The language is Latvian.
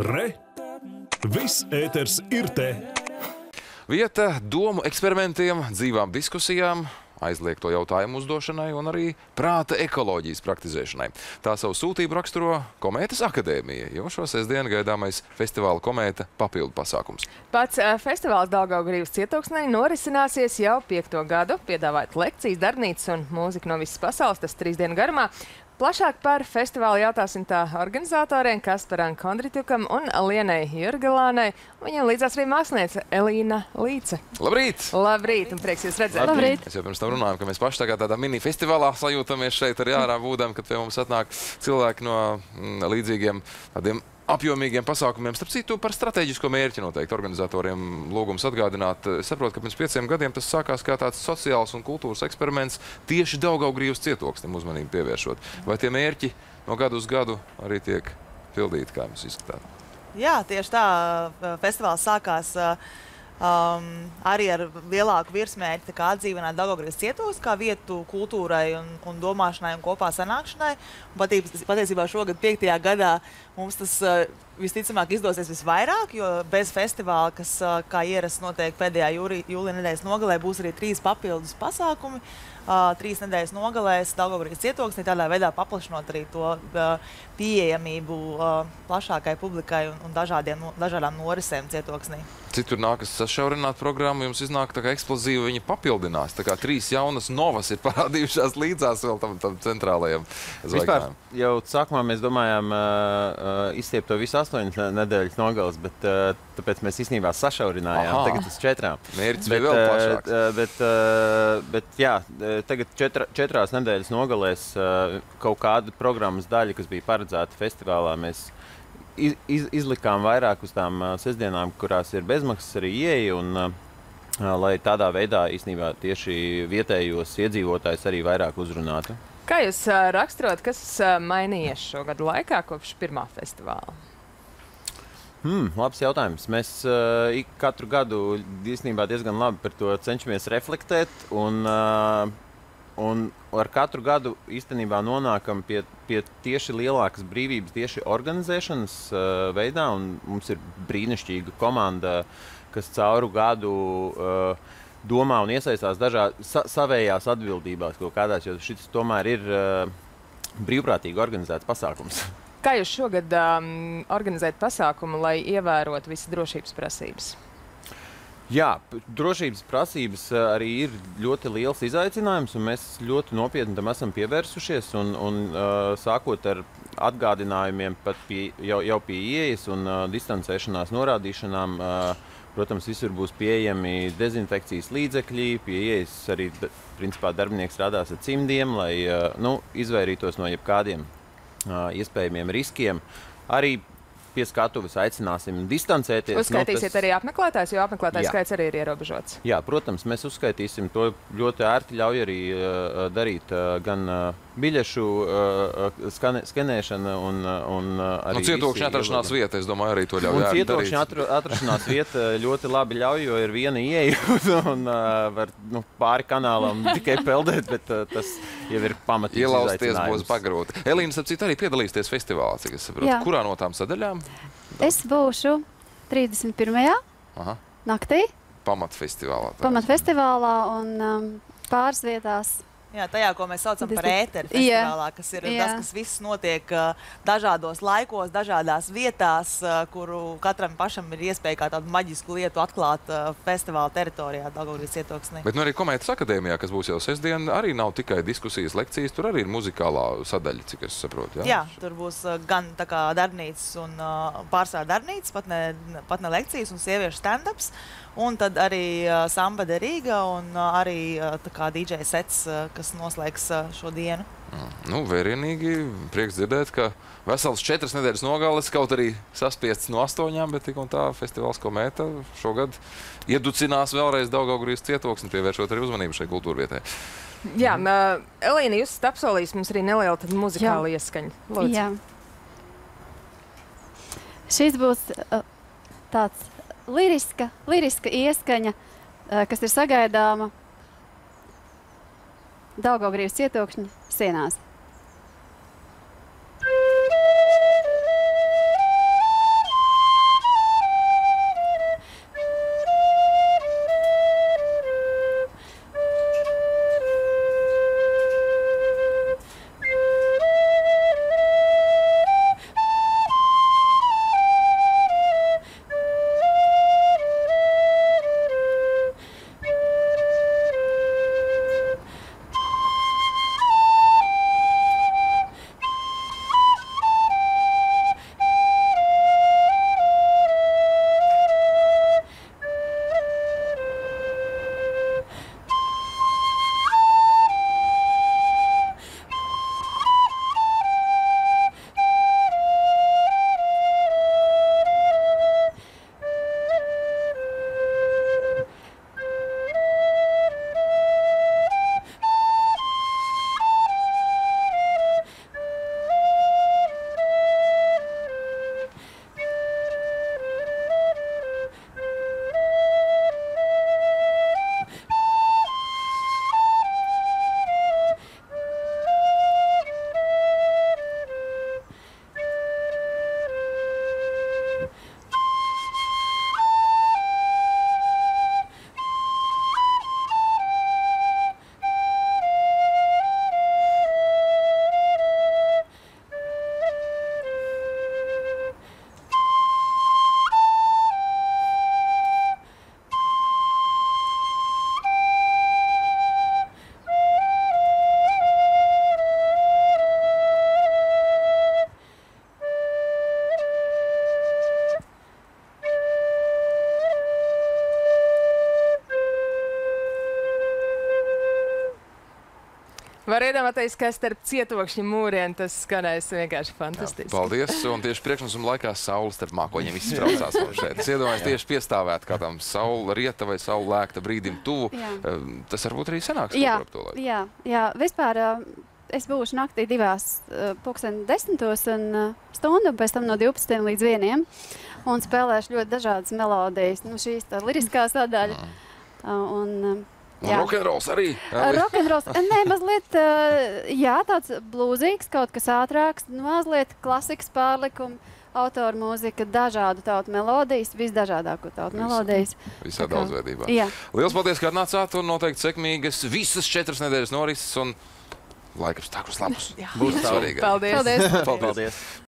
Re! Viss ēters ir te! Vieta domu eksperimentiem, dzīvām diskusijām, aizliegto jautājumu uzdošanai un arī prāta ekoloģijas praktizēšanai. Tā savu sūtību raksturo Komētas akadēmija, jo šo sestdienu gaidāmais festivāla Komēta papildu pasākums. Pats festivāls Daugavgrīvas cietoksnē norisināsies jau 5. gadu, piedāvājot lekcijas, darbnīcas un mūziku no visas pasaules, tas 3 dienu garumā. Plašāk par festivālu jautāsim tā organizatoriem Kasparam Kondritukam un Lienai Jurgelānai. Viņam līdzās arī māksliniece Elīna Līce. Labrīt! Labrīt, un prieks jūs redzēt. Labrīt! Mēs jau pirms tam runājam, ka mēs paši tagad tādā mini-festivālā sajūtamies šeit arī ārā būdam, kad pie mums atnāk cilvēki no līdzīgiem tādiem apjomīgiem pasākumiem. Starp citu, par strateģisko mērķi noteikti organizatoriem lūgums atgādināt. Es saprotu, ka pirms 5 gadiem tas sākās kā tāds sociāls un kultūras eksperiments tieši Daugavgrīvas cietoksnim uzmanību pievēršot. Vai tie mērķi no gadu uz gadu arī tiek pildīti, kā jums izskatās? Jā, tieši tā. Festivāls sākās arī ar lielāku virsmērķi atdzīvināt Daugavgrīvas cietoksni kā vietu kultūrai un domāšanai un kopā sanākšanai. Patiesībā šogad 5. gadā mums tas visticamāk izdosies visvairāk, jo bez festivāla, kas kā ierasts notiek pēdējā jūlija nedēļas nogalē, būs arī 3 papildus pasākumi. 3 nedēļas nogalēs Daugavgrīvas cietoksnī, tādā veidā paplašinot arī to pieejamību plašākai publikai un dažādām norisēm cietoksnī. Cik tur nākas sašaurināt programmu, jums iznāk tā kā eksplozīva viņa papildinās. Tā kā 3 jaunas novas ir parādījušās līdzās vēl tam centrālajam zvaigznājam. Vispār jau sākumā mēs domājām izstiept to visu 8 nedēļas nogales, bet tāpēc mēs īstenībā sašaurinājām. Aha. Tagad uz 4. Mērķis bija vēl plašāks. Bet jā, tagad 4 nedēļas nogalēs kaut kāda programmas daļa, kas bija paredzēta festivālā, mēs izlikām vairāk uz tām sestdienām, kurās ir bezmaksas arī ieeja, un lai tādā veidā īstenībā tieši vietējos iedzīvotājus arī vairāk uzrunātu. Kā jūs raksturot, kas mainījies šo gadu laikā kopš 1. festivāla? Labs jautājums. Mēs katru gadu īstenībā diezgan labi par to cenšamies reflektēt, un ar katru gadu īstenībā nonākam pie tieši lielākas brīvības tieši organizēšanas veidā, un mums ir brīnišķīga komanda, kas cauru gadu domā un iesaistās savējās atbildībās kaut kādās, jo šis tomēr ir brīvprātīgi organizēts pasākums. Kā jūs šogad organizējat pasākumu, lai ievērotu visas drošības prasības? Jā, drošības prasības arī ir ļoti liels izaicinājums, un mēs ļoti nopietni tam esam pievērsušies, un sākot ar atgādinājumiem pat jau pie ieejas un distancēšanās norādīšanām, protams, visur būs pieejami dezinfekcijas līdzekļi, pie ieejas arī principā darbinieks strādās ar cimdiem, lai izvairītos no jebkādiem iespējamiem riskiem. Arī pie skatuves aicināsim distancēties. Uzskaitīsiet arī apmeklētājs, jo apmeklētājs skaits arī ir ierobežots. Jā, protams, mēs uzskaitīsim. To ļoti ērti ļauj arī darīt gan biļešu skenēšana un arī cietokšņa atrašanās vieta, es domāju, arī to ļauj darīt. Cietokšņa atrašanās vieta ļoti labi ļauj, jo ir viena ieeja un var pāri kanālam tikai peldēt, bet tas jau ir pamatīgs ielausties izaicinājums. būs pagrūti. Elīna, starp citu, arī piedalīsties festivālā, cik es saprotu. Jā. Kurā no tām sadaļām? Es būšu 31. Aha. naktī Pamatfestivālā. pamatfestivālā un pāris vietās. Jā, tajā, ko mēs saucam par ēteru Jā. festivālā, kas ir Jā. tas, kas viss notiek dažādos laikos, dažādās vietās, kuru katram pašam ir iespēja kā tādu maģisku lietu atklāt festivāla teritorijā Daugavgrīvas cietoksnī. Bet arī Komētas akadēmijā, kas būs jau sestdien, arī nav tikai diskusijas, lekcijas, tur arī ir muzikālā sadaļa, cik es saprotu. Jā, tur būs gan tā kā darbnīcas un pārsvarā darbnīcas, pat ne lekcijas un sieviešu stand-ups. Un tad arī Samba de Rīga un arī tā kā DJ sets, kas noslēgs šo dienu. Vērienīgi, prieks dzirdēt, ka vesels 4 nedēļas nogales, kaut arī saspiests no 8, bet tik un tā festivāls Komēta šogad ieducinās vēlreiz Daugavgrīvas cietoksni, pievēršot arī uzmanību šai kultūrvietai. Jā, Elīna, jūs apsolījis mums arī neliela muzikāla ieskaņa. Lūdzu. Jā. Šis būs tāds liriska ieskaņa, kas ir sagaidāma Daugavgrīvas cietokšņa sienās. Var iedomāties, ka starp cietokšņu mūriem tas skanēs vienkārši fantastiski. Paldies, un tieši priekšnesuma laikā saule starp mākoņiem izspraucās mums šeit. Es iedomājos tieši piestāvēt kādam saule rieta vai saule lēkta brīdim tuvu. Tas varbūt arī sanāks kaut par to laiku. Jā, vispār es būšu naktī 2:10 stundu, un pēc tam no 12 līdz 1. Un spēlēšu ļoti dažādas melodijas. Nu, šīs tā liriskā sadaļa. Un rokenrols arī? Rokenrols, nē, mazliet, jā, tāds blūzīgs, kaut kas ātrāks, mazliet klasikas pārlikumi, autora mūzika, dažādu tautu melodijas, visdažādāko tautu melodijas. Visā daudzveidībā. Jā. Liels paldies, ka atnācāt, un noteikti sekmīgas visas 4 nedēļas norises, un laikapstākļus labus. Būs svarīgi. Paldies! Paldies! Paldies!